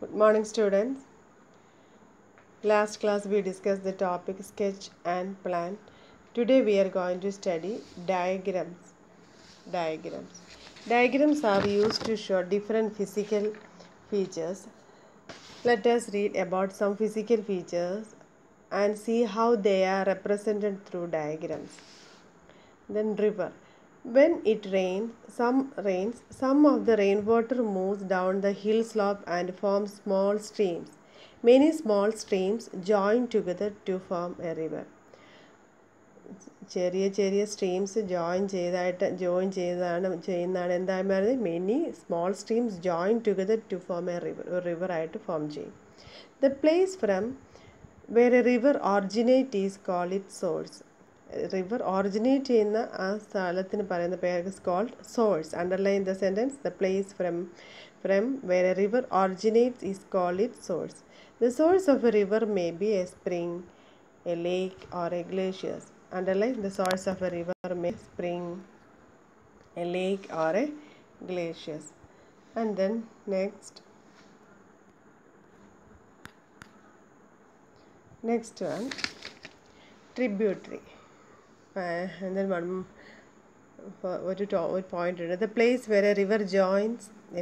Good morning, students. Last class we discussed the topic sketch and plan. Today we are going to study diagrams. Diagrams. Diagrams are used to show different physical features. Let us read about some physical features and see how they are represented through diagrams. Then river. When it rains, some of the rainwater moves down the hill slope and forms small streams. Many small streams join together to form a river. ചെറിയ ചെറിയ streams join ചെയ്യുന്നതാണ് എന്തായി പറയുന്നത് many small streams join together to form a റിവറായിട്ട് form ചെയ്യും. The place from where a river originate is call it source. River originate ചെയ്യുന്ന ആ സ്ഥലത്തിന് പറയുന്ന പേര് called source. Underline the sentence the place from where a river originates is called it source. The source of a river may be a spring, a lake or a glacier. Underline the source of a river may spring, a lake or a glacier. And then next one, tributary. And then one point, the place where a river joins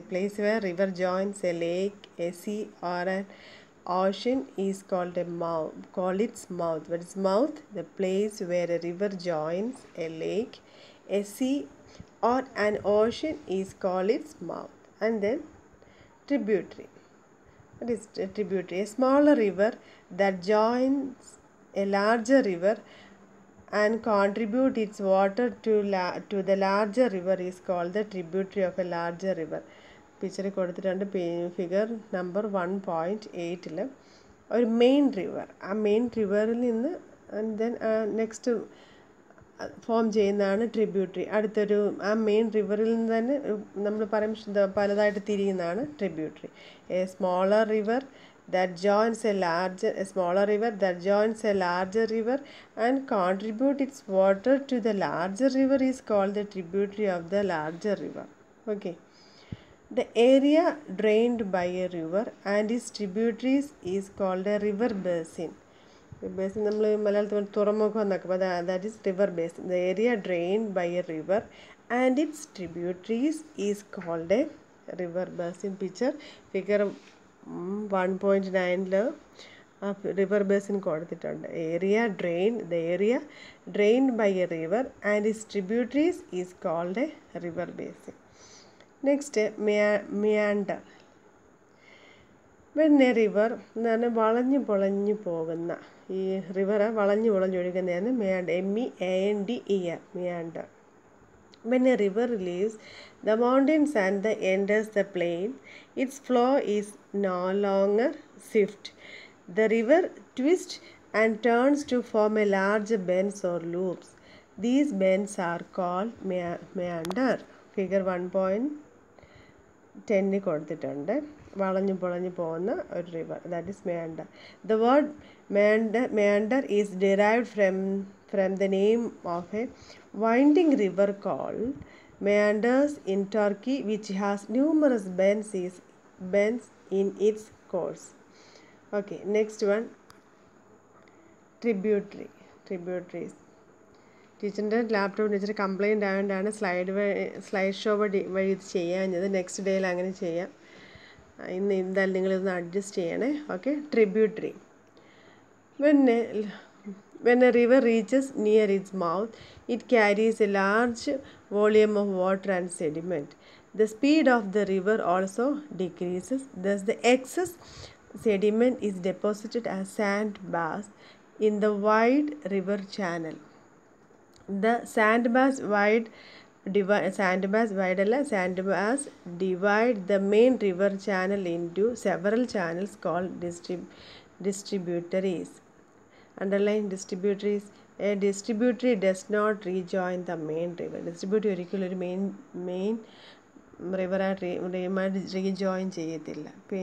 a lake, a sea or an ocean is called a mouth. Call its mouth. What is mouth? The place where a river joins a lake, a sea or an ocean is called its mouth. And then tributary. What is a tributary? A smaller river that joins a larger river and contribute its water to the larger river is called the tributary of a larger river. പിക്ചറിൽ കൊടുത്തിട്ടുണ്ട് figure number 1.8 ഒരു main river, ആ main റിവറിൽ നിന്ന് then next form ചെയ്യുന്നതാണ് tributary. അടുത്തൊരു ആ main റിവറിൽ നിന്ന് തന്നെ നമ്മൾ പറയും പലതായിട്ട് തിരിയുന്നതാണ് tributary. A smaller river that joins a smaller river that joins a larger river and contribute its water to the larger river is called the tributary of the larger river. Okay. The area drained by a river and its tributaries is called a river basin. Basin നമ്മൾ മലയാളത്തിൽ തുറമുഖം എന്നൊക്കെ പറയുന്നത്, that is river basin. The area drained by a river and its tributaries is called a river basin. Figure 1.9 river basin കൊടുത്തിട്ടുണ്ട്. The area drained by a river and its tributaries is called a river basin. Next, meander. When a river വളഞ്ഞു പൊളഞ്ഞു പോകുന്ന ഈ river വളഞ്ഞു പൊളഞ്ഞൊഴുകുന്നതാണ് MEANDER, meander. When a river leaves the mountains and enters the plain, its flow is no longer swift. The river twists and turns to form a large bends or loops. These bends are called meander. Figure 1.10 കൊടുത്തിട്ടുണ്ട്. വളഞ്ഞു പൊളഞ്ഞു പോകുന്ന ഒരു river, that is meander. The word meander is derived from the name of a winding river called Meanders in Turkey, which has numerous bends in its course. Okay, next one, tributaries. ടീച്ചറിൻ്റെ ലാപ്ടോപ്പിന് ഇച്ചിരി complaint ആയതുകൊണ്ടാണ് slide show വഴി ഇത് ചെയ്യാഞ്ഞത്. Next ഡേയിൽ അങ്ങനെ ചെയ്യാം. ഇന്ന് എന്തായാലും നിങ്ങളിതൊന്ന് അഡ്ജസ്റ്റ് ചെയ്യണേ. Okay, tributary. When a river reaches near its mouth, it carries a large volume of water and sediment. The speed of the river also decreases. Thus, the excess sediment is deposited as sandbars in the wide river channel. The sandbars divide the main river channel into several channels called distributaries. Underline distributaries. A distributary does not rejoin the main river. Distributary ഒരിക്കലും ഒരു main റിവറായിട്ട് rejoin ചെയ്യത്തില്ല.